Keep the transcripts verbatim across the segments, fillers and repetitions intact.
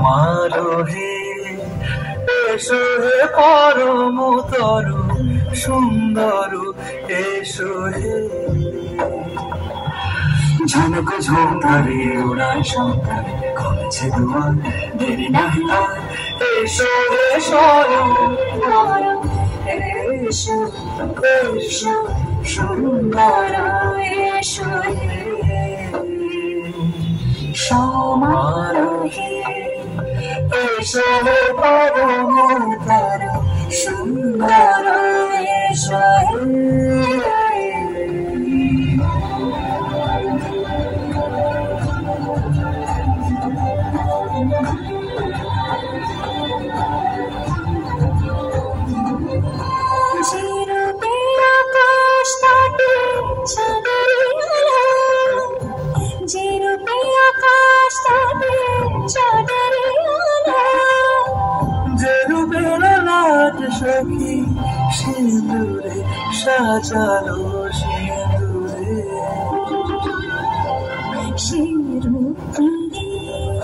সমারোহে এসো হে পরম তরু সুন্দর এসো হে ঝনক ঝোঁকারে উড়ায় শঙ্কার কমেছে দুয়ার দেরি নাহি আর এসো হে স্বয়ং এসো এসো সুন্দর এসো হে সমারোহে এসো হে পরম তরু সুন্দর এসো হে সখী সিঁদুরে সাজালো সিঁদুরে শিরুরে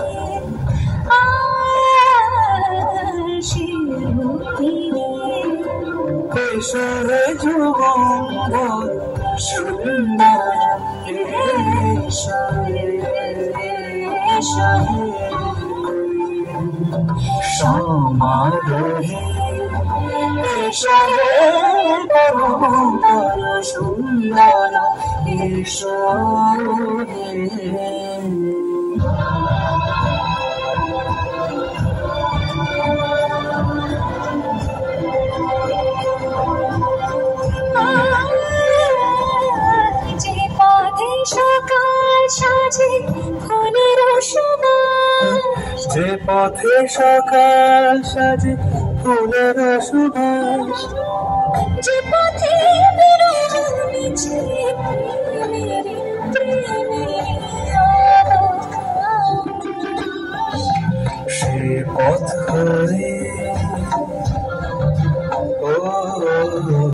শিরুরে এসো হে যুগন্ধর সুন্দর এসো এসো সমারোহে এসো হে পরম তরু সুন্দর এসো হে যে পথে সকাল সাজে ফুলের সুবাস যে পথে সকাল সাজে ফুলের সুবাস যে পথে